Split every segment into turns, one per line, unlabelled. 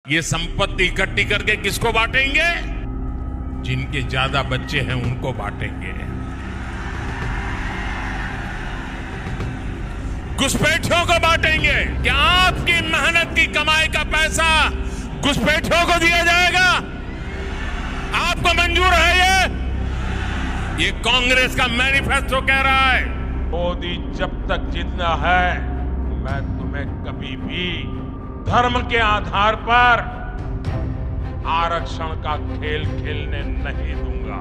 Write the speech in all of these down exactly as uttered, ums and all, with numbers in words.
ये संपत्ति इकट्ठी करके किसको बांटेंगे? जिनके ज्यादा बच्चे हैं उनको बांटेंगे। घुसपैठियों को बांटेंगे। क्या आपकी मेहनत की कमाई का पैसा घुसपैठियों को दिया जाएगा? आपको मंजूर है ये? ये कांग्रेस का मैनिफेस्टो कह रहा है। मोदी जब तक जिंदा है मैं तुम्हें कभी भी धर्म के आधार पर आरक्षण का खेल खेलने नहीं दूंगा।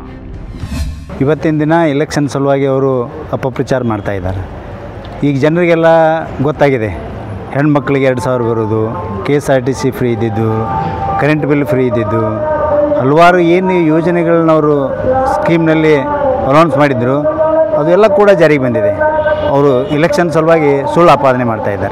ಇವತ್ತಿನ ದಿನ ಎಲೆಕ್ಷನ್ ಸಲುವಾಗಿ ಅವರು ಅಪಪ್ರಚಾರ ಮಾಡ್ತಾ ಇದ್ದಾರೆ। ಈಗ ಜನರಿಗೆಲ್ಲ ಗೊತ್ತಾಗಿದೆ, ಹೆಣ್ಮಕ್ಳಿಗೆ ಎರಡು ಸಾವಿರ ಬರೋದು, K S R T C free ಇದ್ದಿದ್ದು, ಕರೆಂಟ್ ಬಿಲ್ ಫ್ರೀ ಇದ್ದಿದ್ದು, ಹಲವಾರು ಏನು ಯೋಜನೆಗಳನ್ನ ಅವರು ಸ್ಕೀಮ್ನಲ್ಲಿ ಅನೌನ್ಸ್ ಮಾಡಿದ್ರು ಅದೆಲ್ಲ ಕೂಡ ಜಾರಿಗೆ ಬಂದಿದೆ। ಅವರು ಎಲೆಕ್ಷನ್ ಸಲುವಾಗಿ ಸುಳ್ಳು ಆಪಾದನೆ ಮಾಡ್ತಾ ಇದ್ದಾರೆ।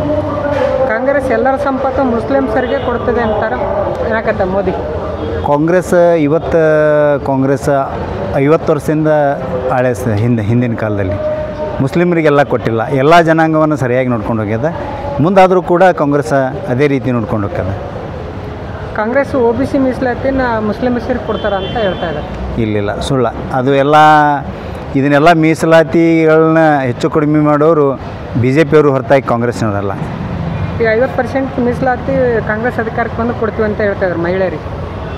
ಕಾಂಗ್ರೆಸ್ ಎಲ್ಲರ ಸಂಪತ್ತು ಮುಸ್ಲಿಮ್ಸರಿಗೆ ಕೊಡ್ತದೆ ಅಂತಾರೆ, ಯಾಕಂತ ಮೋದಿ?
ಕಾಂಗ್ರೆಸ್ ಇವತ್ತು ಕಾಂಗ್ರೆಸ್ ಐವತ್ತು ವರ್ಷದಿಂದ ಆಳೆ ಹಿಂದೆ ಹಿಂದಿನ ಕಾಲದಲ್ಲಿ ಮುಸ್ಲಿಮರಿಗೆಲ್ಲ ಕೊಟ್ಟಿಲ್ಲ, ಎಲ್ಲ ಜನಾಂಗವನ್ನು ಸರಿಯಾಗಿ ನೋಡ್ಕೊಂಡು ಹೋಗ್ಯದ। ಮುಂದಾದರೂ ಕೂಡ ಕಾಂಗ್ರೆಸ್ ಅದೇ ರೀತಿ ನೋಡ್ಕೊಂಡು ಹೋಗ್ಯದ।
ಕಾಂಗ್ರೆಸ್ ಒ ಬಿ ಸಿ ಮೀಸಲಾತಿನ ಮುಸ್ಲಿಮರಿಗೆ ಕೊಡ್ತಾರೆ ಅಂತ ಹೇಳ್ತಾ ಇದ್ದಾರೆ।
ಇಲ್ಲಿಲ್ಲ, ಸುಳ್ಳ ಅದು ಎಲ್ಲ। ಇದನ್ನೆಲ್ಲ ಮೀಸಲಾತಿಗಳನ್ನ ಹೆಚ್ಚು ಕಡಿಮೆ ಮಾಡೋರು ಬಿ ಜೆ ಪಿಯವರು ಹೊರತಾಗಿ ಕಾಂಗ್ರೆಸ್ನವರಲ್ಲ।
ಈಗ ಐವತ್ತು ಪರ್ಸೆಂಟ್ ಮೀಸಲಾತಿ ಕಾಂಗ್ರೆಸ್ ಅಧಿಕಾರಕ್ಕೆ ಬಂದು ಕೊಡ್ತೀವಿ ಅಂತ ಹೇಳ್ತಾ ಇದ್ದಾರೆ ಮಹಿಳೆಯರಿಗೆ।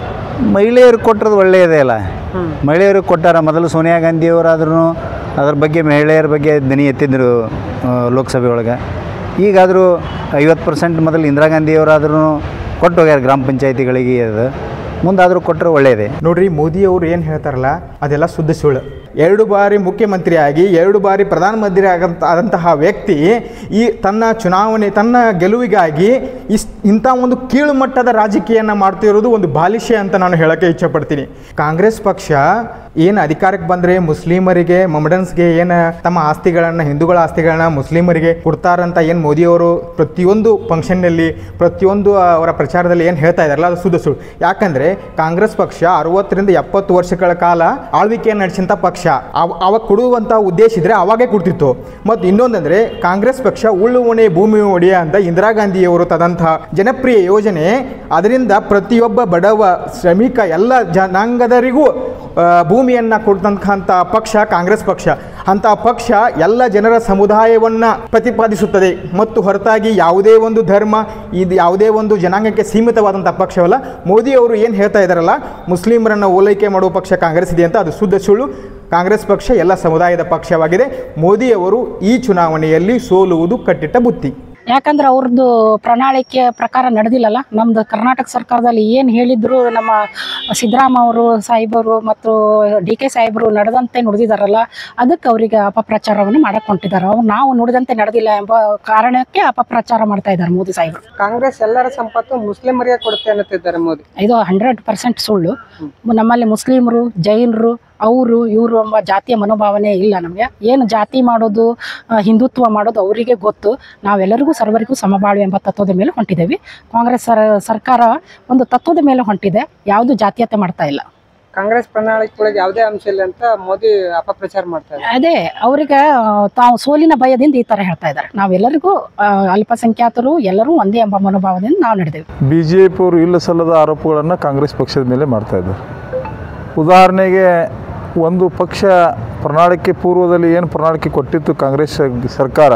ಮಹಿಳೆಯರು ಕೊಟ್ಟರು ಒಳ್ಳೆಯದೇ ಅಲ್ಲ, ಮಹಿಳೆಯರು ಕೊಟ್ಟಾರ। ಮೊದಲು ಸೋನಿಯಾ ಗಾಂಧಿಯವರಾದ್ರೂ ಅದ್ರ ಬಗ್ಗೆ ಮಹಿಳೆಯರ ಬಗ್ಗೆ ದನಿ ಎತ್ತಿದ್ರು ಲೋಕಸಭೆ ಒಳಗೆ। ಈಗಾದರೂ ಐವತ್ತು ಪರ್ಸೆಂಟ್ ಮೊದಲು ಇಂದಿರಾ ಗಾಂಧಿಯವರಾದ್ರೂ ಕೊಟ್ಟು ಹೋಗ್ಯಾರ ಗ್ರಾಮ ಪಂಚಾಯತಿಗಳಿಗೆ, ಅದು ಮುಂದಾದರೂ ಕೊಟ್ಟರೆ ಒಳ್ಳೆಯದೇ
ನೋಡ್ರಿ। ಮೋದಿಯವರು ಏನು ಹೇಳ್ತಾರಲ್ಲ ಅದೆಲ್ಲ ಶುದ್ಧ ಸುಳ್ಳು। ಎರಡು ಬಾರಿ ಮುಖ್ಯಮಂತ್ರಿಯಾಗಿ ಎರಡು ಬಾರಿ ಪ್ರಧಾನಮಂತ್ರಿ ಆಗಂತ ಆದಂತಹ ವ್ಯಕ್ತಿ ಈ ತನ್ನ ಚುನಾವಣೆ ತನ್ನ ಗೆಲುವಿಗಾಗಿ ಇಸ್ ಇಂಥ ಒಂದು ಕೀಳು ಮಟ್ಟದ ರಾಜಕೀಯನ ಮಾಡ್ತಿರೋದು ಒಂದು ಬಾಲಿಷ್ಯ ಅಂತ ನಾನು ಹೇಳೋಕ್ಕೆ ಇಚ್ಛಪಡ್ತೀನಿ। ಕಾಂಗ್ರೆಸ್ ಪಕ್ಷ ಏನು ಅಧಿಕಾರಕ್ಕೆ ಬಂದರೆ ಮುಸ್ಲಿಮರಿಗೆ ಮೊಮಡನ್ಸ್ಗೆ ಏನು ತಮ್ಮ ಆಸ್ತಿಗಳನ್ನು ಹಿಂದೂಗಳ ಆಸ್ತಿಗಳನ್ನ ಮುಸ್ಲಿಮರಿಗೆ ಕೊಡ್ತಾರಂತ ಏನು ಮೋದಿಯವರು ಪ್ರತಿಯೊಂದು ಫಂಕ್ಷನ್ನಲ್ಲಿ ಪ್ರತಿಯೊಂದು ಅವರ ಪ್ರಚಾರದಲ್ಲಿ ಏನು ಹೇಳ್ತಾ ಇದ್ದಾರಲ್ಲ ಅದು ಸುಳ್ಳು ಸುಳ್ಳು। ಯಾಕಂದರೆ ಕಾಂಗ್ರೆಸ್ ಪಕ್ಷ ಅರವತ್ತರಿಂದ ಎಪ್ಪತ್ತು ವರ್ಷಗಳ ಕಾಲ ಆಳ್ವಿಕೆಯನ್ನು ನಡೆಸಿದಂಥ ಪಕ್ಷ, ಅವಾಗ ಕೊಡುವಂಥ ಉದ್ದೇಶ ಇದ್ದರೆ ಅವಾಗೇ ಕೊಡ್ತಿತ್ತು। ಮತ್ತು ಇನ್ನೊಂದಂದರೆ ಕಾಂಗ್ರೆಸ್ ಪಕ್ಷ ಉಳ್ಳು ಒಣೆ ಭೂಮಿ ಒಡೆಯ ಅಂತ ಇಂದಿರಾ ಗಾಂಧಿಯವರು ತಂದಂತಹ ಜನಪ್ರಿಯ ಯೋಜನೆ, ಅದರಿಂದ ಪ್ರತಿಯೊಬ್ಬ ಬಡವ ಶ್ರಮಿಕ ಎಲ್ಲ ಜನಾಂಗದರಿಗೂ ಭೂಮಿಯನ್ನು ಕೊಡ್ತಕ್ಕಂಥ ಪಕ್ಷ ಕಾಂಗ್ರೆಸ್ ಪಕ್ಷ। ಅಂಥ ಪಕ್ಷ ಎಲ್ಲ ಜನರ ಸಮುದಾಯವನ್ನು ಪ್ರತಿಪಾದಿಸುತ್ತದೆ ಮತ್ತು ಹೊರತಾಗಿ ಯಾವುದೇ ಒಂದು ಧರ್ಮ ಇದು ಯಾವುದೇ ಒಂದು ಜನಾಂಗಕ್ಕೆ ಸೀಮಿತವಾದಂಥ ಪಕ್ಷವಲ್ಲ। ಮೋದಿಯವರು ಏನು ಹೇಳ್ತಾ ಇದ್ದಾರಲ್ಲ ಮುಸ್ಲಿಮರನ್ನು ಓಲೈಕೆ ಮಾಡುವ ಪಕ್ಷ ಕಾಂಗ್ರೆಸ್ ಇದೆ ಅಂತ ಅದು ಶುದ್ಧ ಸುಳ್ಳು। ಕಾಂಗ್ರೆಸ್ ಪಕ್ಷ ಎಲ್ಲ ಸಮುದಾಯದ ಪಕ್ಷವಾಗಿದೆ। ಮೋದಿಯವರು ಈ ಚುನಾವಣೆಯಲ್ಲಿ ಸೋಲುವುದು ಕಟ್ಟಿಟ್ಟ ಬುತ್ತಿ।
ಯಾಕಂದ್ರೆ ಅವ್ರದ್ದು ಪ್ರಣಾಳಿಕೆ ಪ್ರಕಾರ ನಡೆದಿಲ್ಲಲ್ಲ। ನಮ್ದು ಕರ್ನಾಟಕ ಸರ್ಕಾರದಲ್ಲಿ ಏನು ಹೇಳಿದ್ರು ನಮ್ಮ ಸಿದ್ದರಾಮಯ್ಯ ಅವರು ಸಾಹೇಬರು ಮತ್ತು ಡಿ ಕೆ ಸಾಹೇಬರು ನಡೆದಂತೆ ನುಡಿದಿದ್ದಾರಲ್ಲ, ಅದಕ್ಕೆ ಅವರಿಗೆ ಅಪಪ್ರಚಾರವನ್ನು ಮಾಡಕ್ಕೆ ಹೊಂಟಿದ್ದಾರೆ। ಅವ್ರು ನಾವು ನುಡಿದಂತೆ ನಡೆದಿಲ್ಲ ಎಂಬ ಕಾರಣಕ್ಕೆ ಅಪಪ್ರಚಾರ ಮಾಡ್ತಾ ಇದ್ದಾರೆ ಮೋದಿ ಸಾಹೇಬರು।
ಕಾಂಗ್ರೆಸ್ ಎಲ್ಲರ ಸಂಪತ್ತು ಮುಸ್ಲಿಮರಿಗೆ ಕೊಡುತ್ತೆ ಅನ್ನುತ್ತಿದ್ದಾರೆ ಮೋದಿ।
ಇದು ಹಂಡ್ರೆಡ್ ಪರ್ಸೆಂಟ್ ಸುಳ್ಳು। ನಮ್ಮಲ್ಲಿ ಮುಸ್ಲಿಮರು, ಜೈನರು, ಅವರು ಇವರು ಎಂಬ ಜಾತಿಯ ಮನೋಭಾವನೆ ಇಲ್ಲ ನಮಗೆ। ಏನು ಜಾತಿ ಮಾಡೋದು ಹಿಂದುತ್ವ ಮಾಡೋದು ಅವರಿಗೆ ಗೊತ್ತು। ನಾವೆಲ್ಲರಿಗೂ ಸರ್ವರಿಗೂ ಸಮಬಾಳು ಎಂಬ ತತ್ವದ ಮೇಲೆ ಹೊಂಟಿದ್ದೇವೆ। ಕಾಂಗ್ರೆಸ್ ಸರ್ ಸರ್ಕಾರ ಒಂದು ತತ್ವದ ಮೇಲೆ ಹೊಂಟಿದೆ, ಯಾವುದು ಜಾತೀಯತೆ ಮಾಡ್ತಾ ಇಲ್ಲ।
ಕಾಂಗ್ರೆಸ್ ಪ್ರಣಾಳಿಕೆ ಒಳಗೆ ಯಾವುದೇ ಅಂಶ ಇಲ್ಲ ಅಂತ ಮೋದಿ ಅಪಪ್ರಚಾರ ಮಾಡ್ತಾ ಇದ್ದಾರೆ।
ಅದೇ ಅವರಿಗೆ ತಾವು ಸೋಲಿನ ಭಯದಿಂದ ಈ ಥರ ಹೇಳ್ತಾ ಇದ್ದಾರೆ। ನಾವೆಲ್ಲರಿಗೂ ಅಲ್ಪಸಂಖ್ಯಾತರು ಎಲ್ಲರೂ ಒಂದೇ ಎಂಬ ಮನೋಭಾವದಿಂದ ನಾವು ನಡೆದೇವೆ।
ಬಿ ಜೆ ಪಿ ಅವರು ಇಲ್ಲ ಸಲ್ಲದ ಆರೋಪಗಳನ್ನು ಕಾಂಗ್ರೆಸ್ ಪಕ್ಷದ ಮೇಲೆ ಮಾಡ್ತಾ ಇದ್ದಾರೆ। ಉದಾಹರಣೆಗೆ ಒಂದು ಪಕ್ಷ ಪ್ರಣಾಳಿಕೆ ಪೂರ್ವದಲ್ಲಿ ಏನು ಪ್ರಣಾಳಿಕೆ ಕೊಟ್ಟಿತ್ತು ಕಾಂಗ್ರೆಸ್ ಸರ್ಕಾರ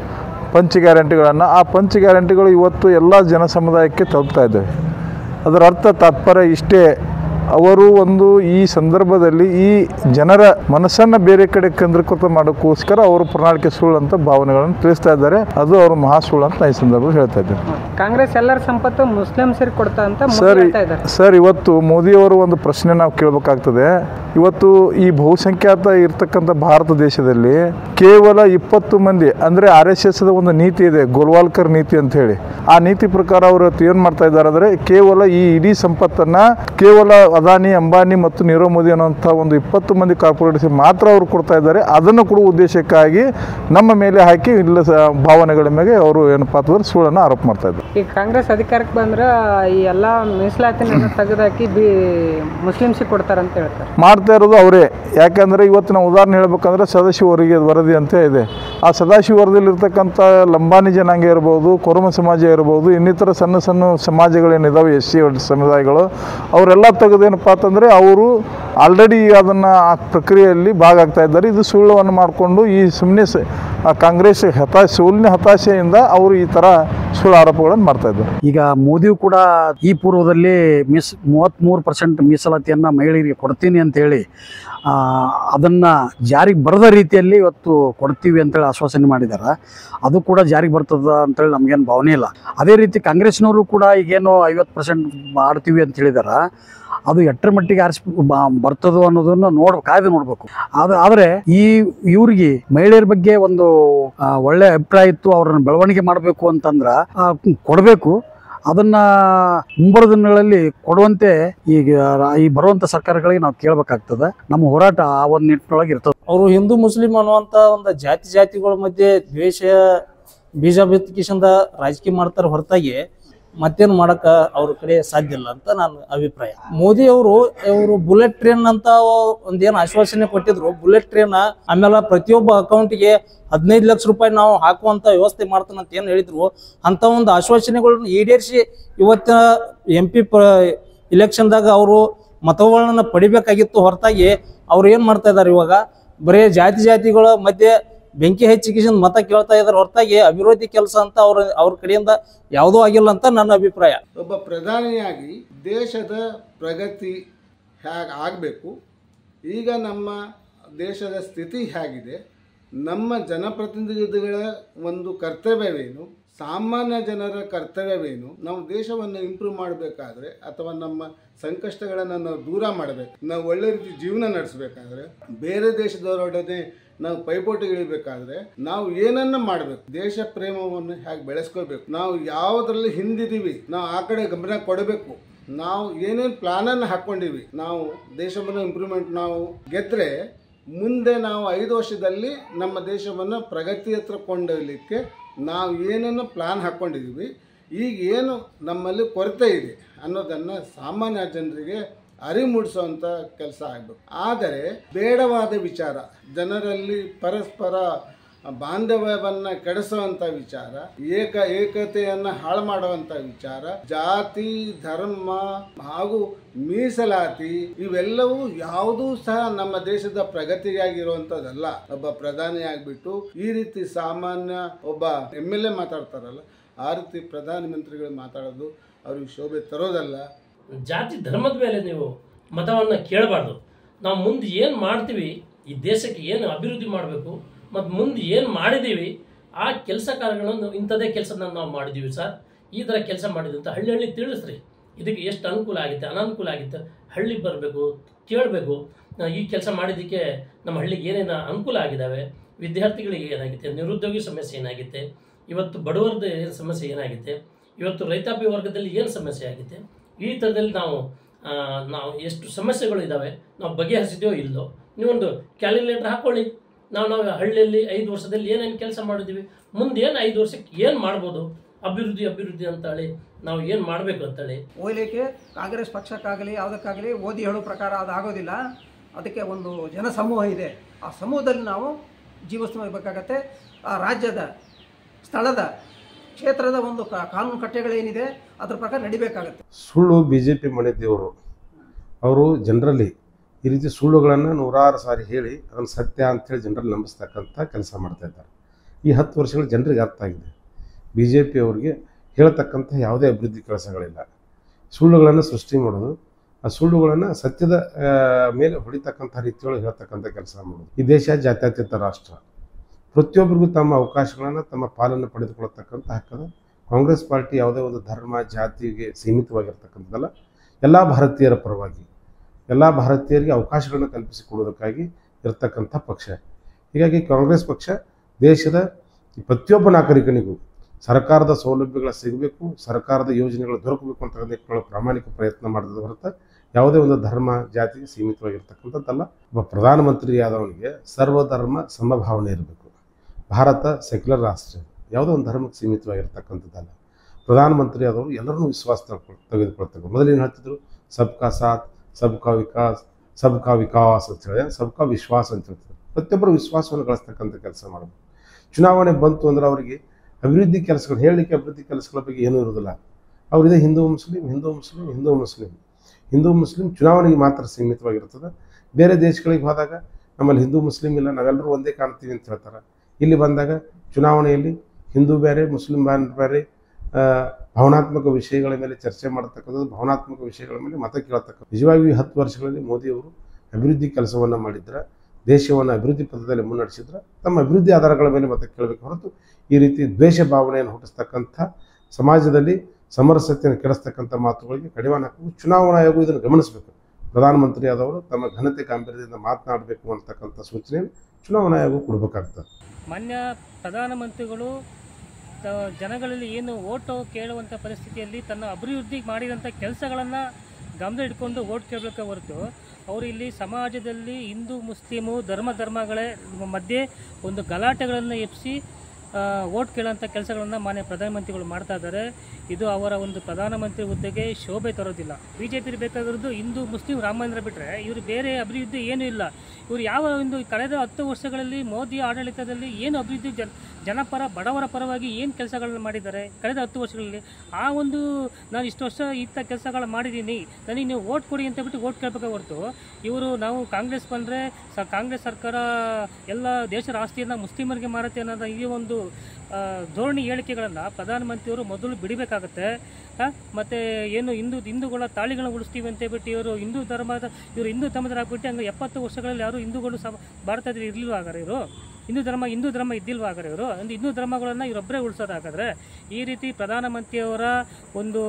ಪಂಚ ಗ್ಯಾರಂಟಿಗಳನ್ನು, ಆ ಪಂಚ ಗ್ಯಾರಂಟಿಗಳು ಇವತ್ತು ಎಲ್ಲ ಜನ ಸಮುದಾಯಕ್ಕೆ ತಲುಪ್ತಾ ಇದ್ದಾವೆ। ಅದರ ಅರ್ಥ ತಾತ್ಪರ್ಯ ಇಷ್ಟೇ, ಅವರು ಒಂದು ಈ ಸಂದರ್ಭದಲ್ಲಿ ಈ ಜನರ ಮನಸ್ಸನ್ನು ಬೇರೆ ಕಡೆ ಕೇಂದ್ರೀಕೃತ ಮಾಡೋಕ್ಕೋಸ್ಕರ ಅವರು ಪ್ರಣಾಳಿಕೆ ಸುಳ್ಳು ಅಂತ ಭಾವನೆಗಳನ್ನು ತಿಳಿಸ್ತಾ ಇದ್ದಾರೆ। ಅದು ಅವರು ಮಹಾ ಸುಳ್ಳು ಅಂತ ಈ ಸಂದರ್ಭದಲ್ಲಿ ಹೇಳ್ತಾ ಇದ್ದಾರೆ।
ಕಾಂಗ್ರೆಸ್ ಎಲ್ಲರ ಸಂಪತ್ತು ಮುಸ್ಲಿಮ್ಸರಿಗೆ ಕೊಡ್ತಾ ಅಂತ
ಸರ್ ಸರ್ ಇವತ್ತು ಮೋದಿಯವರು ಒಂದು ಪ್ರಶ್ನೆ ನಾವು ಕೇಳಬೇಕಾಗ್ತದೆ। ಇವತ್ತು ಈ ಬಹುಸಂಖ್ಯಾತ ಇರ್ತಕ್ಕಂಥ ಭಾರತ ದೇಶದಲ್ಲಿ ಕೇವಲ ಇಪ್ಪತ್ತು ಮಂದಿ ಅಂದರೆ ಆರ್ ಎಸ್ ಎಸ್ ಒಂದು ನೀತಿ ಇದೆ, ಗೋಲ್ವಾಲ್ಕರ್ ನೀತಿ ಅಂತ ಹೇಳಿ, ಆ ನೀತಿ ಪ್ರಕಾರ ಅವರು ಏನು ಮಾಡ್ತಾ ಇದ್ದಾರೆ ಅಂದರೆ ಕೇವಲ ಈ ಇಡೀ ಸಂಪತ್ತನ್ನು ಕೇವಲ ಅದಾನಿ, ಅಂಬಾನಿ ಮತ್ತು ನೀರವ್ ಮೋದಿ ಅನ್ನೋಂಥ ಒಂದು ಇಪ್ಪತ್ತು ಮಂದಿ ಕಾರ್ಪೊರೇಟ್ಸ್ ಮಾತ್ರ ಅವರು ಕೊಡ್ತಾ ಇದ್ದಾರೆ. ಅದನ್ನು ಕೊಡುವ ಉದ್ದೇಶಕ್ಕಾಗಿ ನಮ್ಮ ಮೇಲೆ ಹಾಕಿ ಇಲ್ಲ ಭಾವನೆಗಳ ಮೇಲೆ ಅವರು ಏನಪ್ಪ ಅಂತಂದ್ರೆ ಸುಳ್ಳನ್ನು ಆರೋಪ ಮಾಡ್ತಾ ಇದ್ದಾರೆ.
ಈಗ ಕಾಂಗ್ರೆಸ್ ಅಧಿಕಾರಕ್ಕೆ ಬಂದ್ರೆ ಈ ಎಲ್ಲ ಮೀಸಲಾತಿನ ತೆಗೆದಾಕಿ ಬಿ ಮುಸ್ಲಿಮ್ಸಿಗೆ ಕೊಡ್ತಾರಂತ ಹೇಳ್ತಾರೆ.
ಮಾಡ್ತಾ ಇರೋದು ಅವರೇ. ಯಾಕಂದರೆ ಇವತ್ತು ನಾವು ಉದಾಹರಣೆ ಹೇಳ್ಬೇಕಂದ್ರೆ ಸದಾಶಿವ ವರದಿ ವರದಿ ಅಂತ ಇದೆ. ಆ ಸದಾಶಿವ ವರದಿಯಲ್ಲಿರ್ತಕ್ಕಂಥ ಲಂಬಾಣಿ ಜನಾಂಗ ಇರ್ಬೋದು, ಕೊರಮ ಸಮಾಜ ಇರ್ಬೋದು, ಇನ್ನಿತರ ಸಣ್ಣ ಸಣ್ಣ ಸಮಾಜಗಳೇನಿದ್ದಾವೆ ಎಸ್ ಸಿ ಸಮುದಾಯಗಳು, ಅವರೆಲ್ಲ ತೆಗೆದೇನಪ್ಪ ಅಂತಂದರೆ ಅವರು ಆಲ್ರೆಡಿ ಅದನ್ನು ಆ ಪ್ರಕ್ರಿಯೆಯಲ್ಲಿ ಭಾಗ ಆಗ್ತಾ ಇದ್ದಾರೆ. ಇದು ಸುಳ್ಳನ್ನು ಮಾಡಿಕೊಂಡು ಈ ಸುಮ್ಮನೆ ಸ ಕಾಂಗ್ರೆಸ್ ಹತಾಶೆ ಸುಳ್ಳಿನ ಹತಾಶೆಯಿಂದ ಅವರು ಈ ಥರ ಸುಳ್ಳು ಆರೋಪಗಳನ್ನು ಮಾಡ್ತಾಯಿದ್ದಾರೆ.
ಈಗ ಮೋದಿಯು ಕೂಡ ಈ ಪೂರ್ವದಲ್ಲಿ ಮೀಸ್ ಮೂವತ್ತ್ಮೂರು ಪರ್ಸೆಂಟ್ ಮೀಸಲಾತಿಯನ್ನು ಮಹಿಳೆಯರಿಗೆ ಕೊಡ್ತೀನಿ ಅಂತೇಳಿ ಅದನ್ನು ಜಾರಿಗೆ ಬರದ ರೀತಿಯಲ್ಲಿ ಇವತ್ತು ಕೊಡ್ತೀವಿ ಅಂತೇಳಿ ಆಶ್ವಾಸನೆ ಮಾಡಿದ್ದಾರೆ. ಅದು ಕೂಡ ಜಾರಿಗೆ ಬರ್ತದ ಅಂತೇಳಿ ನಮಗೇನು ಭಾವನೆ ಇಲ್ಲ. ಅದೇ ರೀತಿ ಕಾಂಗ್ರೆಸ್ನವರು ಕೂಡ ಈಗೇನು ಐವತ್ತು ಪರ್ಸೆಂಟ್ ಮಾಡ್ತೀವಿ ಅಂತ ಹೇಳಿದಾರೆ, ಅದು ಎಟ್ಟರ ಮಟ್ಟಿಗೆ ಆರಿಸ್ ಬರ್ತದೋ ಅನ್ನೋದನ್ನು ನೋಡ್ ಕಾಯ್ದು ನೋಡ್ಬೇಕು. ಅದು ಆದರೆ ಈ ಇವ್ರಿಗೆ ಮಹಿಳೆಯರ ಬಗ್ಗೆ ಒಂದು ಒಳ್ಳೆ ಅಭಿಪ್ರಾಯ ಇತ್ತು, ಅವ್ರನ್ನ ಬೆಳವಣಿಗೆ ಮಾಡಬೇಕು ಅಂತಂದ್ರೆ ಕೊಡಬೇಕು. ಅದನ್ನ ಮುಂಬರುವ ದಿನಗಳಲ್ಲಿ ಕೊಡುವಂತೆ ಈಗ ಈ ಬರುವಂತ ಸರ್ಕಾರಗಳಿಗೆ ನಾವು ಕೇಳಬೇಕಾಗ್ತದೆ. ನಮ್ಮ ಹೋರಾಟ ಆ ಒಂದು ನಿಟ್ಟಿನೊಳಗೆ ಇರ್ತದೆ.
ಅವರು ಹಿಂದೂ ಮುಸ್ಲಿಂ ಅನ್ನುವಂಥ ಒಂದು ಜಾತಿ ಜಾತಿಗಳ ಮಧ್ಯೆ ದ್ವೇಷ ಬೀಜ ಬಿತ್ತಿಕಿಸಿಂದ ರಾಜಕೀಯ ಮಾಡ್ತಾರೆ ಹೊರತಾಗಿ ಮತ್ತೇನು ಮಾಡಕ್ಕೆ ಅವ್ರ ಕಡೆ ಸಾಧ್ಯ ಇಲ್ಲ ಅಂತ ನನ್ನ ಅಭಿಪ್ರಾಯ. ಮೋದಿ ಅವರು ಇವರು ಬುಲೆಟ್ ಟ್ರೈನ್ ಅಂತ ಒಂದೇನು ಆಶ್ವಾಸನೆ ಕೊಟ್ಟಿದ್ರು, ಬುಲೆಟ್ ಟ್ರೈನ್ ಆಮೇಲೆ ಪ್ರತಿಯೊಬ್ಬ ಅಕೌಂಟಿಗೆ ಹದಿನೈದು ಲಕ್ಷ ರೂಪಾಯಿ ನಾವು ಹಾಕುವಂಥ ವ್ಯವಸ್ಥೆ ಮಾಡ್ತಾನಂತ ಏನು ಹೇಳಿದ್ರು, ಅಂಥ ಒಂದು ಆಶ್ವಾಸನೆಗಳನ್ನ ಈಡೇರಿಸಿ ಇವತ್ತಿನ ಎಂ ಪಿ ಪ ಇಲೆಕ್ಷನ್ದಾಗ ಅವರು ಮತಗಳನ್ನ ಪಡಿಬೇಕಾಗಿತ್ತು ಹೊರತಾಗಿ ಅವ್ರು ಏನು ಮಾಡ್ತಾ ಇದ್ದಾರೆ ಇವಾಗ ಬರೀ ಜಾತಿ ಜಾತಿಗಳ ಮಧ್ಯೆ ಬೆಂಕಿ ಹಚ್ಚಿಕಿಸಿಂದ ಮತ ಕೇಳ್ತಾ ಇದ್ದಾರೆ ಹೊರತಾಗಿ ಅಭಿವೃದ್ಧಿ ಕೆಲಸ ಅಂತ ಅವ್ರ ಅವ್ರ ಕಡೆಯಿಂದ ಯಾವುದೂ ಆಗಿಲ್ಲ ಅಂತ ನನ್ನ ಅಭಿಪ್ರಾಯ.
ಒಬ್ಬ ಪ್ರಧಾನಿಯಾಗಿ ದೇಶದ ಪ್ರಗತಿ ಹೇಗೆ ಆಗಬೇಕು, ಈಗ ನಮ್ಮ ದೇಶದ ಸ್ಥಿತಿ ಹೇಗಿದೆ, ನಮ್ಮ ಜನಪ್ರತಿನಿಧಿಗಳ ಒಂದು ಕರ್ತವ್ಯವೇನು, ಸಾಮಾನ್ಯ ಜನರ ಕರ್ತವ್ಯವೇನು, ನಾವು ದೇಶವನ್ನು ಇಂಪ್ರೂವ್ ಮಾಡಬೇಕಾದ್ರೆ ಅಥವಾ ನಮ್ಮ ಸಂಕಷ್ಟಗಳನ್ನು ನಾವು ದೂರ ಮಾಡಬೇಕು, ನಾವು ಒಳ್ಳೆ ರೀತಿ ಜೀವನ ನಡೆಸಬೇಕಾದ್ರೆ, ಬೇರೆ ದೇಶದವರೊಡನೆ ನಾವು ಪೈಪೋಟಿಗಿಳಿಬೇಕಾದ್ರೆ ನಾವು ಏನನ್ನ ಮಾಡಬೇಕು, ದೇಶ ಪ್ರೇಮವನ್ನು ಹೇಗೆ ಬೆಳೆಸ್ಕೋಬೇಕು, ನಾವು ಯಾವುದರಲ್ಲಿ ಹಿಂದಿದ್ದೀವಿ ನಾವು ಆ ಕಡೆ ಗಮನ ಕೊಡಬೇಕು, ನಾವು ಏನೇನು ಪ್ಲಾನನ್ನು ಹಾಕ್ಕೊಂಡಿವಿ, ನಾವು ದೇಶವನ್ನು ಇಂಪ್ರೂವ್ಮೆಂಟ್ ನಾವು ಗೆದ್ದರೆ ಮುಂದೆ ನಾವು ಐದು ವರ್ಷದಲ್ಲಿ ನಮ್ಮ ದೇಶವನ್ನು ಪ್ರಗತಿ ಹತ್ರ ಕೊಂಡೊಯ್ಯಲಿಕ್ಕೆ ನಾವು ಏನೇನು ಪ್ಲಾನ್ ಹಾಕ್ಕೊಂಡಿದ್ದೀವಿ, ಈಗ ಏನು ನಮ್ಮಲ್ಲಿ ಕೊರತೆ ಇದೆ ಅನ್ನೋದನ್ನು ಸಾಮಾನ್ಯ ಜನರಿಗೆ ಅರಿವು ಮೂಡಿಸುವಂಥ ಕೆಲಸ ಆಗಬೇಕು. ಆದರೆ ಬೇಡವಾದ ವಿಚಾರ, ಜನರಲ್ಲಿ ಪರಸ್ಪರ ಬಾಂಧವ್ಯವನ್ನು ಕೆಡಿಸುವಂಥ ವಿಚಾರ, ಏಕ ಏಕತೆಯನ್ನು ಹಾಳು ಮಾಡುವಂಥ ವಿಚಾರ, ಜಾತಿ ಧರ್ಮ ಹಾಗೂ ಮೀಸಲಾತಿ ಇವೆಲ್ಲವೂ ಯಾವುದೂ ಸಹ ನಮ್ಮ ದೇಶದ ಪ್ರಗತಿಗಾಗಿರುವಂಥದ್ದಲ್ಲ. ಒಬ್ಬ ಪ್ರಧಾನಿ ಆಗಿಬಿಟ್ಟು ಈ ರೀತಿ ಸಾಮಾನ್ಯ ಒಬ್ಬ ಎಮ್ ಎಲ್ ಎ ಮಾತಾಡ್ತಾರಲ್ಲ, ಆ ರೀತಿ ಪ್ರಧಾನಮಂತ್ರಿಗಳು ಮಾತಾಡೋದು ಅವ್ರಿಗೆ ಶೋಭೆ ತರೋದಲ್ಲ.
ಜಾತಿ ಧರ್ಮದ ಮೇಲೆ ನೀವು ಮತವನ್ನು ಕೇಳಬಾರ್ದು. ನಾವು ಮುಂದೆ ಏನು ಮಾಡ್ತೀವಿ, ಈ ದೇಶಕ್ಕೆ ಏನು ಅಭಿವೃದ್ಧಿ ಮಾಡಬೇಕು ಮತ್ತು ಮುಂದೆ ಏನು ಮಾಡಿದ್ದೀವಿ ಆ ಕೆಲಸ ಕಾರ್ಯಗಳನ್ನು ಇಂಥದೇ ಕೆಲಸನ ನಾವು ಮಾಡಿದ್ದೀವಿ ಸರ್, ಈ ಥರ ಕೆಲಸ ಮಾಡಿದ್ವಿ ಅಂತ ಹಳ್ಳಿ ಹಳ್ಳಿ ತಿಳಿಸ್ರಿ. ಇದಕ್ಕೆ ಎಷ್ಟು ಅನುಕೂಲ ಆಗುತ್ತೆ ಅನಾನುಕೂಲ ಆಗುತ್ತೆ ಹಳ್ಳಿಗೆ ಬರಬೇಕು, ಕೇಳಬೇಕು. ಈ ಕೆಲಸ ಮಾಡಿದ್ದಕ್ಕೆ ನಮ್ಮ ಹಳ್ಳಿಗೆ ಏನೇನು ಅನುಕೂಲ ಆಗಿದ್ದಾವೆ, ವಿದ್ಯಾರ್ಥಿಗಳಿಗೆ ಏನಾಗುತ್ತೆ, ನಿರುದ್ಯೋಗಿ ಸಮಸ್ಯೆ ಏನಾಗುತ್ತೆ, ಇವತ್ತು ಬಡವರದ ಏನು ಸಮಸ್ಯೆ ಏನಾಗುತ್ತೆ, ಇವತ್ತು ರೈತಾಪಿ ವರ್ಗದಲ್ಲಿ ಏನು ಸಮಸ್ಯೆ ಆಗುತ್ತೆ, ಈ ಥರದಲ್ಲಿ ನಾವು ನಾವು ಎಷ್ಟು ಸಮಸ್ಯೆಗಳು ಇದ್ದಾವೆ ನಾವು ಬಗೆಹರಿಸಿದೆಯೋ ಇಲ್ಲೋ ನೀವೊಂದು ಕ್ಯಾಲ್ಕುಲೇಟರ್ ಹಾಕ್ಕೊಳ್ಳಿ. ನಾವು ನಾವು ಹಳ್ಳಿಯಲ್ಲಿ ಐದು ವರ್ಷದಲ್ಲಿ ಏನೇನು ಕೆಲಸ ಮಾಡಿದ್ದೀವಿ, ಮುಂದೆ ಏನು ಐದು ವರ್ಷಕ್ಕೆ ಏನು ಮಾಡ್ಬೋದು, ಅಭಿವೃದ್ಧಿ ಅಭಿವೃದ್ಧಿ ಅಂತೇಳಿ ನಾವು ಏನು ಮಾಡಬೇಕು ಅಂತೇಳಿ
ಓದಲಿಕ್ಕೆ ಕಾಂಗ್ರೆಸ್ ಪಕ್ಷಕ್ಕಾಗಲಿ ಯಾವುದಕ್ಕಾಗಲಿ ಓದಿ ಹೇಳೋ ಪ್ರಕಾರ ಅದು ಆಗೋದಿಲ್ಲ. ಅದಕ್ಕೆ ಒಂದು ಜನಸಮೂಹ ಇದೆ, ಆ ಸಮೂಹದಲ್ಲಿ ನಾವು ಜೀವಿಸಬೇಕಾಗತ್ತೆ. ಆ ರಾಜ್ಯದ ಸ್ಥಳದ ಕ್ಷೇತ್ರದ ಒಂದು ಕಾನೂನು ಕಟ್ಟೆಗಳೇನಿದೆ ಅದ್ರ ಪ್ರಕಾರ ನಡಿಬೇಕಾಗತ್ತೆ.
ಸುಳ್ಳು ಬಿ ಜೆ ಪಿ ಮನೆ ದೇವರು. ಅವರು ಜನರಲ್ಲಿ ಈ ರೀತಿ ಸುಳ್ಳುಗಳನ್ನು ನೂರಾರು ಸಾರಿ ಹೇಳಿ ಅದನ್ನು ಸತ್ಯ ಅಂಥೇಳಿ ಜನರಲ್ಲಿ ನಂಬಿಸ್ತಕ್ಕಂಥ ಕೆಲಸ ಮಾಡ್ತಾ ಇದ್ದಾರೆ. ಈ ಹತ್ತು ವರ್ಷಗಳು ಜನರಿಗೆ ಅರ್ಥ ಆಗಿದೆ, ಬಿ ಜೆ ಪಿ ಅವರಿಗೆ ಹೇಳ್ತಕ್ಕಂಥ ಯಾವುದೇ ಅಭಿವೃದ್ಧಿ ಕೆಲಸಗಳಿಲ್ಲ. ಸುಳ್ಳುಗಳನ್ನು ಸೃಷ್ಟಿ ಮಾಡೋದು, ಆ ಸುಳ್ಳುಗಳನ್ನು ಸತ್ಯದ ಮೇಲೆ ಹೊಡಿತಕ್ಕಂಥ ರೀತಿಯೊಳಗೆ ಹೇಳ್ತಕ್ಕಂಥ ಕೆಲಸ ಮಾಡೋದು. ಈ ದೇಶ ಜಾತ್ಯತೀತ ರಾಷ್ಟ್ರ, ಪ್ರತಿಯೊಬ್ಬರಿಗೂ ತಮ್ಮ ಅವಕಾಶಗಳನ್ನು ತಮ್ಮ ಪಾಲನ್ನು ಪಡೆದುಕೊಳ್ಳತಕ್ಕಂಥ ಹಕ್ಕದ. ಕಾಂಗ್ರೆಸ್ ಪಾರ್ಟಿ ಯಾವುದೇ ಒಂದು ಧರ್ಮ ಜಾತಿಗೆ ಸೀಮಿತವಾಗಿರ್ತಕ್ಕಂಥದ್ದಲ್ಲ, ಎಲ್ಲ ಭಾರತೀಯರ ಪರವಾಗಿ ಎಲ್ಲ ಭಾರತೀಯರಿಗೆ ಅವಕಾಶಗಳನ್ನು ಕಲ್ಪಿಸಿಕೊಡೋದಕ್ಕಾಗಿ ಇರತಕ್ಕಂಥ ಪಕ್ಷ. ಹೀಗಾಗಿ ಕಾಂಗ್ರೆಸ್ ಪಕ್ಷ ದೇಶದ ಪ್ರತಿಯೊಬ್ಬ ನಾಗರಿಕನಿಗೂ ಸರ್ಕಾರದ ಸೌಲಭ್ಯಗಳು ಸಿಗಬೇಕು, ಸರ್ಕಾರದ ಯೋಜನೆಗಳು ದೊರಕಬೇಕು ಅಂತ ನಿಟ್ಟಿನೊಳಗೆ ಪ್ರಾಮಾಣಿಕ ಪ್ರಯತ್ನ ಮಾಡಿದ ಹೊರತು ಯಾವುದೇ ಒಂದು ಧರ್ಮ ಜಾತಿಗೆ ಸೀಮಿತವಾಗಿರ್ತಕ್ಕಂಥದ್ದಲ್ಲ. ಒಬ್ಬ ಪ್ರಧಾನಮಂತ್ರಿ ಆದವನಿಗೆ ಸರ್ವಧರ್ಮ ಸಮಭಾವನೆ ಇರಬೇಕು. ಭಾರತ ಸೆಕ್ಯುಲರ್ ರಾಷ್ಟ್ರ, ಯಾವುದೋ ಒಂದು ಧರ್ಮಕ್ಕೆ ಸೀಮಿತವಾಗಿರ್ತಕ್ಕಂಥದ್ದಲ್ಲ. ಪ್ರಧಾನಮಂತ್ರಿ ಆದವರು ಎಲ್ಲರನ್ನೂ ವಿಶ್ವಾಸ ತೆಗೆದುಕೊಳ್ತಾರೆ. ಮೊದಲೇನು ಹೇಳ್ತಿದ್ರು, ಸಬ್ಕಾ ಸಾಥ್ ಸಬ್ಕಾ ವಿಕಾಸ್ ಸಬ್ಕಾ ವಿಕಾಸ್ ಅಂತ ಹೇಳಿ ಸಬ್ಕಾ ವಿಶ್ವಾಸ ಅಂತ ಹೇಳ್ತಾರೆ. ಪ್ರತಿಯೊಬ್ಬರು ವಿಶ್ವಾಸವನ್ನು ಗಳಿಸ್ತಕ್ಕಂಥ ಕೆಲಸ ಮಾಡಬೇಕು. ಚುನಾವಣೆ ಬಂತು ಅಂದರೆ ಅವರಿಗೆ ಅಭಿವೃದ್ಧಿ ಕೆಲಸಗಳು ಹೇಳಲಿಕ್ಕೆ ಅಭಿವೃದ್ಧಿ ಕೆಲಸಗಳ ಬಗ್ಗೆ ಏನೂ ಇರೋದಿಲ್ಲ. ಅವರಿದೆ ಹಿಂದೂ ಮುಸ್ಲಿಂ ಹಿಂದೂ ಮುಸ್ಲಿಂ ಹಿಂದೂ ಮುಸ್ಲಿಂ ಹಿಂದೂ ಮುಸ್ಲಿಂ ಚುನಾವಣೆಗೆ ಮಾತ್ರ ಸೀಮಿತವಾಗಿರ್ತದೆ. ಬೇರೆ ದೇಶಗಳಿಗೆ ಹೋದಾಗ ನಮ್ಮಲ್ಲಿ ಹಿಂದೂ ಮುಸ್ಲಿಂ ಇಲ್ಲ, ನಾವೆಲ್ಲರೂ ಒಂದೇ ಕಾಣ್ತೀವಿ ಅಂತ ಹೇಳ್ತಾರೆ. ಇಲ್ಲಿ ಬಂದಾಗ ಚುನಾವಣೆಯಲ್ಲಿ ಹಿಂದೂ ಬೇರೆ ಮುಸ್ಲಿಂ ಬೇರೆ ಭಾವನಾತ್ಮಕ ವಿಷಯಗಳ ಮೇಲೆ ಚರ್ಚೆ ಮಾಡತಕ್ಕಂಥದ್ದು, ಭಾವನಾತ್ಮಕ ವಿಷಯಗಳ ಮೇಲೆ ಮತ ಕೇಳತಕ್ಕಂಥ. ನಿಜವಾಗಿಯೂ ಈ ಹತ್ತು ವರ್ಷಗಳಲ್ಲಿ ಮೋದಿಯವರು ಅಭಿವೃದ್ಧಿ ಕೆಲಸವನ್ನು ಮಾಡಿದ್ರೆ, ದೇಶವನ್ನು ಅಭಿವೃದ್ಧಿ ಪಥದಲ್ಲಿ ಮುನ್ನಡೆಸಿದ್ರೆ ತಮ್ಮ ಅಭಿವೃದ್ಧಿ ಆಧಾರಗಳ ಮೇಲೆ ಮತ ಕೇಳಬೇಕು ಹೊರತು ಈ ರೀತಿ ದ್ವೇಷ ಭಾವನೆಯನ್ನು ಹುಟ್ಟಿಸ್ತಕ್ಕಂಥ, ಸಮಾಜದಲ್ಲಿ ಸಮರಸತೆಯನ್ನು ಕೆಡಿಸ್ತಕ್ಕಂಥ ಮಾತುಗಳಿಗೆ ಕಡಿವಾಣ ಹಾಕಬೇಕು. ಚುನಾವಣಾ ಆಯೋಗ ಇದನ್ನು ಗಮನಿಸಬೇಕು. ಪ್ರಧಾನಮಂತ್ರಿ ಆದವರು ತಮ್ಮ ಘನತೆ ಗಾಂಭೀರ್ಯದಿಂದ ಮಾತನಾಡಬೇಕು ಅಂತಕ್ಕಂಥ ಸೂಚನೆಯನ್ನು ಚುನಾವಣಾ ಆಯೋಗ ಕೊಡಬೇಕಾಗ್ತದೆ.
ಮಾನ್ಯ ಪ್ರಧಾನಮಂತ್ರಿಗಳು ಜನಗಳಲ್ಲಿ ಏನು ಓಟು ಕೇಳುವಂಥ ಪರಿಸ್ಥಿತಿಯಲ್ಲಿ ತನ್ನ ಅಭಿವೃದ್ಧಿ ಮಾಡಿದಂಥ ಕೆಲಸಗಳನ್ನು ಗಮನ ಇಟ್ಕೊಂಡು ಓಟ್ ಕೇಳಬೇಕೆ ಹೊರತು ಅವರು ಇಲ್ಲಿ ಸಮಾಜದಲ್ಲಿ ಹಿಂದೂ ಮುಸ್ಲಿಮು ಧರ್ಮ ಧರ್ಮಗಳೇ ಮಧ್ಯೆ ಒಂದು ಗಲಾಟೆಗಳನ್ನು ಎಬ್ಬಿಸಿ ಓಟ್ ಕೇಳೋಂಥ ಕೆಲಸಗಳನ್ನು ಮಾನ್ಯ ಪ್ರಧಾನಮಂತ್ರಿಗಳು ಮಾಡ್ತಾ ಇದ್ದಾರೆ. ಇದು ಅವರ ಒಂದು ಪ್ರಧಾನಮಂತ್ರಿ ಹುದ್ದೆಗೆ ಶೋಭೆ ತರೋದಿಲ್ಲ. ಬಿ ಜೆ ಪಿ ಬೇಕಾಗಿರೋದು ಹಿಂದೂ ಮುಸ್ಲಿಂ ರಾಮ ಮಂದಿರ ಬಿಟ್ಟರೆ ಇವರು ಬೇರೆ ಅಭಿವೃದ್ಧಿ ಏನೂ ಇಲ್ಲ. ಇವರು ಯಾವ ಒಂದು ಕಳೆದ ಹತ್ತು ವರ್ಷಗಳಲ್ಲಿ ಮೋದಿ ಆಡಳಿತದಲ್ಲಿ ಏನು ಅಭಿವೃದ್ಧಿ ಜನ ಜನಪರ ಬಡವರ ಪರವಾಗಿ ಏನು ಕೆಲಸಗಳನ್ನು ಮಾಡಿದ್ದಾರೆ ಕಳೆದ ಹತ್ತು ವರ್ಷಗಳಲ್ಲಿ. ಆ ಒಂದು ನಾನು ಇಷ್ಟು ವರ್ಷ ಇಂಥ ಕೆಲಸಗಳು ಮಾಡಿದ್ದೀನಿ, ನನಗೆ ನೀವು ಓಟ್ ಕೊಡಿ ಅಂತ ಬಿಟ್ಟು ಓಟ್ ಕೇಳಬೇಕು ಹೊರತು ಇವರು ನಾವು ಕಾಂಗ್ರೆಸ್ ಬಂದರೆ ಸ ಕಾಂಗ್ರೆಸ್ ಸರ್ಕಾರ ಎಲ್ಲ ದೇಶದ ಆಸ್ತಿಯನ್ನು ಮುಸ್ಲಿಮರಿಗೆ ಮಾರುತ್ತೆ ಅನ್ನೋದು ಈ ಒಂದು ಧೋರಣಿ ಹೇಳಿಕೆಗಳನ್ನು ಪ್ರಧಾನಮಂತ್ರಿಯವರು ಮೊದಲು ಬಿಡಬೇಕಾಗತ್ತೆ. ಮತ್ತು ಏನು ಹಿಂದೂ ಹಿಂದೂಗಳ ತಾಳಿಗಳನ್ನ ಉಳಿಸ್ತೀವಿ ಅಂತ ಬಿಟ್ಟು ಇವರು ಹಿಂದೂ ಧರ್ಮದ ಇವರು ಹಿಂದೂ ಧರ್ಮದ ಆಗ್ಬಿಟ್ಟು ಹಂಗೆ ಎಪ್ಪತ್ತು ವರ್ಷಗಳಲ್ಲಿ ಯಾರು ಹಿಂದೂಗಳು ಸಹ ಭಾರತದಲ್ಲಿ ಇರಲಿಲ್ವ ಹಾಗಾದ್ರೆ ಇವರು ಹಿಂದೂ ಧರ್ಮ ಹಿಂದೂ ಧರ್ಮ ಇದ್ದಿಲ್ವ ಹಾಗಾದ್ರೆ ಇವರು ಒಂದು ಹಿಂದೂ ಧರ್ಮಗಳನ್ನು ಇವರೊಬ್ಬರೇ ಉಳಿಸೋದಾಗಾದ್ರೆ ಈ ರೀತಿ ಪ್ರಧಾನಮಂತ್ರಿಯವರ ಒಂದು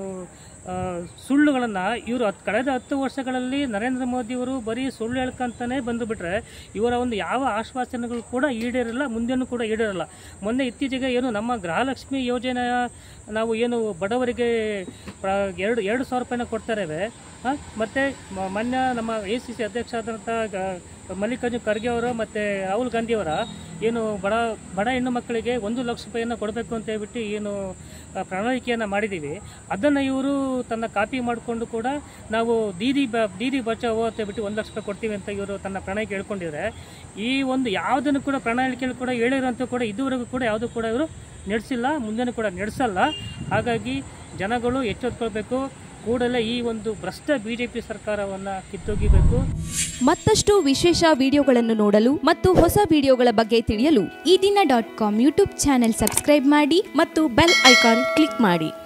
ಸುಳ್ಳುಗಳನ್ನು ಇವರು ಹತ್ತು ಕಳೆದ ಹತ್ತು ವರ್ಷಗಳಲ್ಲಿ ನರೇಂದ್ರ ಮೋದಿಯವರು ಬರೀ ಸುಳ್ಳು ಹೇಳ್ಕೊಂತಾನೆ ಬಂದುಬಿಟ್ರೆ ಇವರ ಒಂದು ಯಾವ ಆಶ್ವಾಸನೆಗಳು ಕೂಡ ಈಡೇರಿಲ್ಲ, ಮುಂದೆನೂ ಕೂಡ ಈಡೇರಲ್ಲ. ಮೊನ್ನೆ ಇತ್ತೀಚೆಗೆ ಏನು ನಮ್ಮ ಗೃಹಲಕ್ಷ್ಮಿ ಯೋಜನೆಯ ನಾವು ಏನು ಬಡವರಿಗೆ ಎರಡು ಎರಡು ಸಾವಿರ ರೂಪಾಯಿನ ಕೊಡ್ತಾರೇವೆ, ಮತ್ತು ಮೊನ್ನೆ ನಮ್ಮ ಎ ಸಿ ಸಿ ಅಧ್ಯಕ್ಷ ಆದಂಥ ಮಲ್ಲಿಕಾರ್ಜುನ್ ಖರ್ಗೆ ಅವರು ಮತ್ತು ರಾಹುಲ್ ಗಾಂಧಿಯವರ ಏನು ಬಡ ಬಡ ಹೆಣ್ಣು ಮಕ್ಕಳಿಗೆ ಒಂದು ಲಕ್ಷ ರೂಪಾಯಿಯನ್ನು ಕೊಡಬೇಕು ಅಂತ ಹೇಳ್ಬಿಟ್ಟು ಏನು ಪ್ರಣಾಳಿಕೆಯನ್ನು ಮಾಡಿದ್ದೀವಿ, ಅದನ್ನು ಇವರು ತನ್ನ ಕಾಪಿ ಮಾಡಿಕೊಂಡು ಕೂಡ ನಾವು ದೀದಿ ಬ ದೀದಿ ಬಚಾವೋ ಅಂತ ಹೇಳ್ಬಿಟ್ಟು ಒಂದು ಲಕ್ಷ ರೂಪಾಯಿ ಕೊಡ್ತೀವಿ ಅಂತ ಇವರು ತನ್ನ ಪ್ರಣಾಳಿಕೆ ಹೇಳ್ಕೊಂಡಿದ್ದಾರೆ. ಈ ಒಂದು ಯಾವುದನ್ನು ಕೂಡ ಪ್ರಣಾಳಿಕೆಯಲ್ಲಿ ಕೂಡ ಹೇಳಿರೋಂಥ ಕೂಡ ಇದುವರೆಗೂ ಕೂಡ ಯಾವುದೂ ಕೂಡ ಇವರು ನಡೆಸಿಲ್ಲ, ಮುಂದೆನೂ ಕೂಡ ನಡೆಸಲ್ಲ. ಹಾಗಾಗಿ ಜನಗಳು ಎಚ್ಚೆತ್ತುಕೊಳ್ಬೇಕು, ಕೂಡಲೇ ಈ ಒಂದು ಭ್ರಷ್ಟ ಬಿಜೆಪಿ ಸರ್ಕಾರವನ್ನು ಕಿತ್ತೊಗಿಬೇಕು.
ಮತ್ತಷ್ಟು ವಿಶೇಷ ವಿಡಿಯೋಗಳನ್ನು ನೋಡಲು ಮತ್ತು ಹೊಸ ವಿಡಿಯೋಗಳ ಬಗ್ಗೆ ತಿಳಿಯಲು Ee Dina dot com YouTube channel subscribe ಮಾಡಿ ಮತ್ತು ಬೆಲ್ ಐಕಾನ್ ಕ್ಲಿಕ್ ಮಾಡಿ.